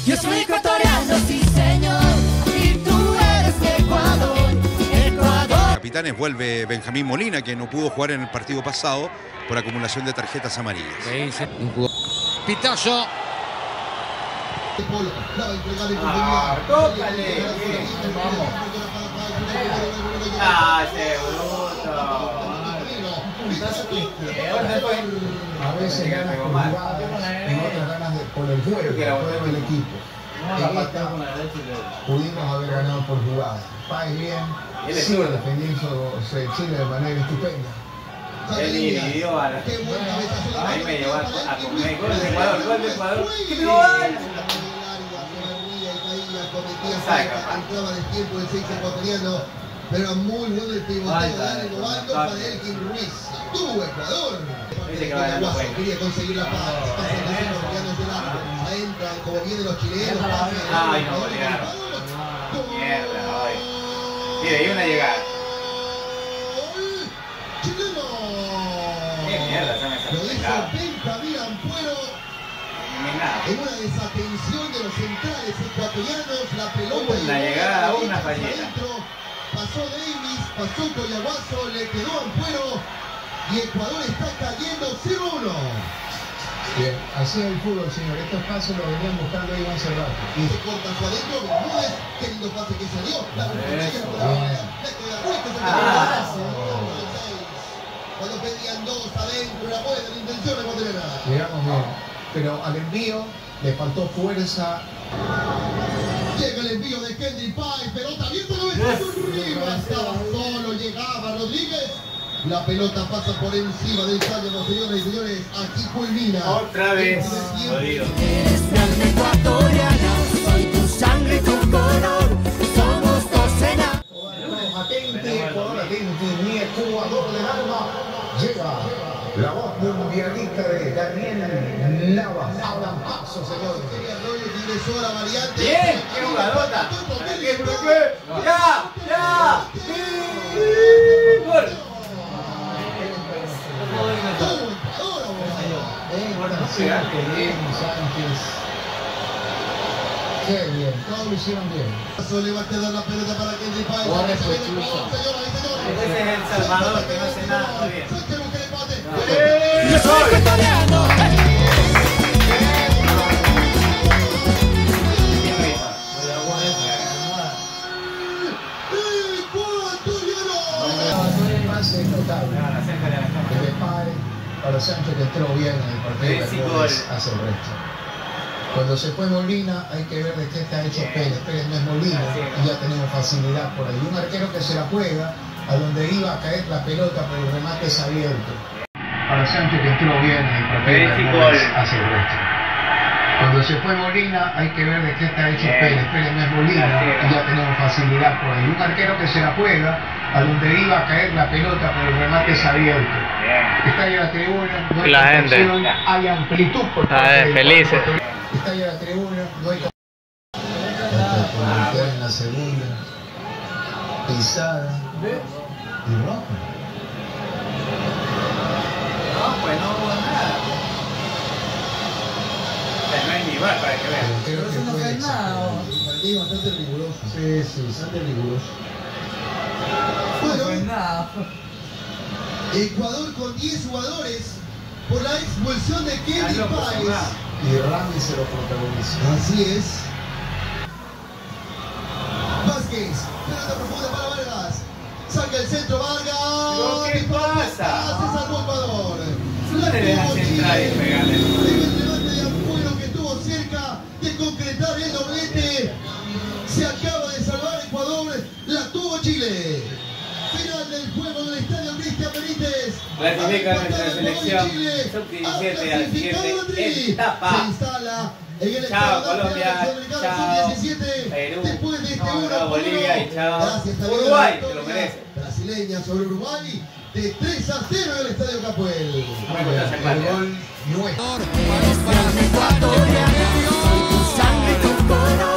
Yo soy ecuatoriano, sí señor, y tú eres de Ecuador, Ecuador. Capitanes vuelve Benjamín Molina, que no pudo jugar en el partido pasado por acumulación de tarjetas amarillas. Pitazo. Tócale. Vamos. Ese bruto. A veces ganas por jugadas, en otras ganas por el juego del equipo. En esta pudimos haber ganado por jugadas. Páez bien, sigue defendiéndose Chile de manera estupenda. Él dividió a la... Ahí me llevó a comer. Gol de Ecuador, gol de Ecuador. ¡Qué gol! Pero muy bueno el pivoteo de Dani Novaldo para Elkin Ruiz. ¡Tuvo Ecuador! Quería conseguir la paz. Pasan los colombianos del arco. Entran como vienen los chilenos. Ay, no golearon. Mierda, ay. Mira, y una llegada. ¡Chileno! ¡Qué mierda! Se me Lo salió hizo Benjamín Ampuero. En una desatención de los centrales ecuatorianos. La pelota. Una llegada, una falleta. Pasó Davis, pasó Coyaguazo, le quedó Ampuero y Ecuador está cayendo 0-1. Bien, así es el fútbol, señor. Estos pasos los venían buscando ahí hace rato. Y se corta hacia adentro, Bermúdez, qué lindo pase que salió. La cuando pedían dos adentro, la buena intención ecuatoriana. Llegamos bien, pero al envío le faltó fuerza. Llega el envío de Kendrick Páez, pelota abierta, arriba, estaba solo, llegaba Rodríguez. La pelota pasa por encima del estadio, señores y señores, aquí culmina. Otra vez, jodido. Eres mi alma ecuatoriana, soy tu sangre y tu color, somos dos en la... Atente, Ecuador, atente, mi Ecuador del alma. Llega la voz mundialista de Daniel Navas. Abran paso, señores. Ingresó la variante. Bien, qué jugadota. ¡Ya! ¡Gol! Bien, Sánchez. Qué bien, todos lo hicieron bien. Le va a quedar la pelota para Kendrick Páez. Ese es El Salvador, que no hace nada bien. Yo soy ecuatoriano. Es notable. Desde Páez para Sánchez, que entró bien en el partido, hace el resto. Cuando se fue Molina, hay que ver de qué está hecho Pérez. Pérez no es Molina y ya tenemos facilidad por ahí. Un arquero que se la juega a donde iba a caer la pelota, pero el remate es abierto. Para Sánchez, que entró bien en el partido, hace el resto. Cuando se fue Molina, hay que ver de qué está hecho Pérez. Pérez no es Molina y ya tenemos facilidad por ahí. Un arquero que se la juega a donde iba a caer la pelota, pero el remate es abierto. Está ahí la tribuna, no hay contención, hay amplitud por parte de felices. Está ahí la tribuna, no hay en la segunda pisada y roja. No, pues no hubo nada. No hay ni bar para que vean. Creo que no fue nada. El partido bastante riguroso. Sí, Bastante riguroso. Bueno, Ecuador con 10 jugadores por la expulsión de Kendrick Páez. y Rami se lo protagoniza. Así es. Vázquez, pelota profunda para Vargas. Saca el centro Vargas. ¿Qué pasa? Se salvó Ecuador. No le dejan centrar y pegarle. En el remate de Ampuero, que estuvo cerca de concretar el doblete. Se acaba de salvar Ecuador. La tuvo Chile. Final del juego del estadio Cristian Benítez. Clasifica nuestra selección sub-17 a la siguiente etapa. Se instala en el Chao Colombia, chao Perú, chao Bolivia y chao Uruguay, que lo merece. Brasileña sobre Uruguay de 3-0 en el estadio Capuel. El gol nuestro. Eres mi alma ecuatoriana, soy tu sangre y tu color.